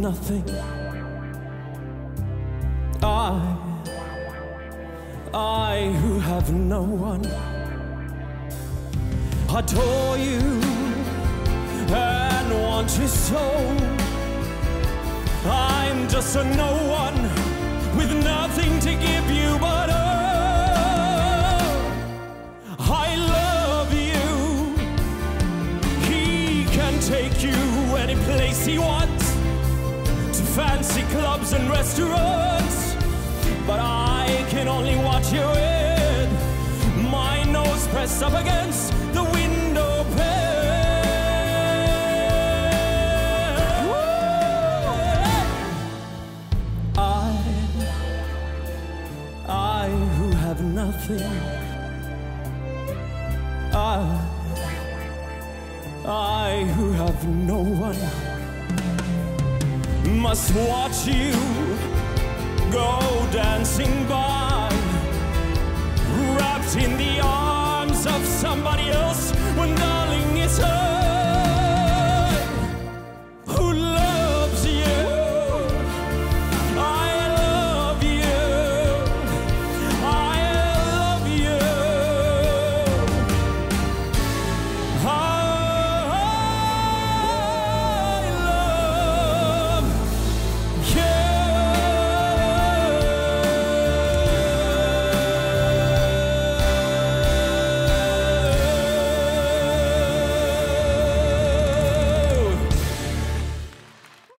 nothing. I who have no one, adore you and want you so. I'm just a no one with nothing to give you but I love you. He can take you any place he wants, to fancy clubs and restaurants, but I can only watch you with my nose pressed up against the window pane. I who have nothing, I who have no one, must watch you go dancing by, wrapped in the arms of somebody else when